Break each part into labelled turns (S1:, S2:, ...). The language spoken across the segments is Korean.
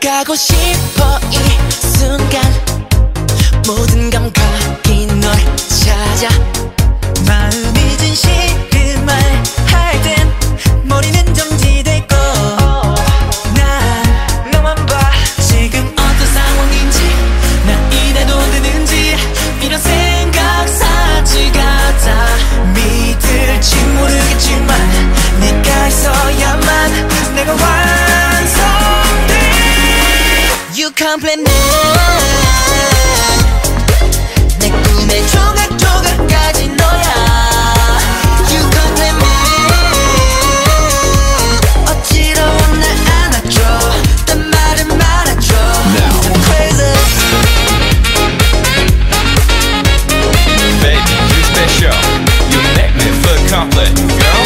S1: 가고 싶어 이 순간 모든 감각이 널 찾아 마음이 진실을 말할 땐 머리는 정지되고 난 너만 봐 지금 어떤 상황인지 난 이래도 되는지 이런 생각 사치 같아 믿을지 모르겠지만 네가 있어야만 내가 완성돼 You complete me 내 꿈의 조각조각까지 너야 You complete me 어지러워 날 안아줘 딴 말은 말아줘 I'm crazy
S2: Baby, you special. You make me feel complete, girl.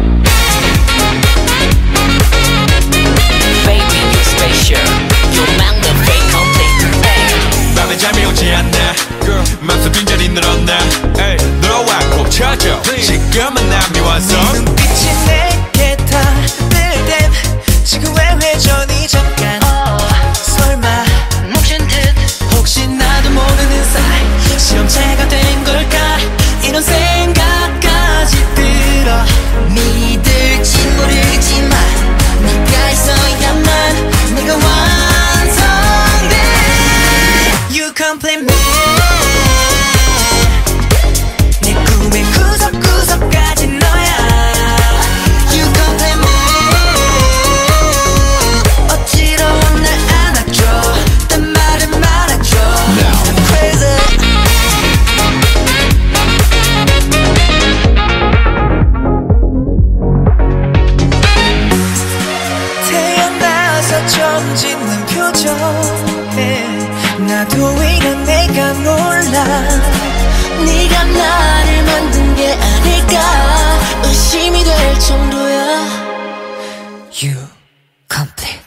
S1: Baby you special You make me feel complete hey.
S2: 밤에 잠이 오지 않나 맘속 빈자리 늘었나 들어와 꼭 쳐줘 지금은 난 미워서
S1: 네 눈빛이 내게 닿을 땐 지금 왜 회전이 잠깐 설마 뭉친 듯 혹시 나도 모르는 사이 시험체가 된 걸까 이런 생각까지 들어 믿을지 모르겠지만 네가 있어야만 내가 완성돼 You complete me 내 꿈의 구석구석까지 너야 You complete me 어지러워 날 안아줘 딴 말은 말아줘 I'm crazy 태어나서 처음 짓는 표정에 나도 이런 내가 놀라 네가 나를 만든 게 아닐까 의심이 될 정도야 You complete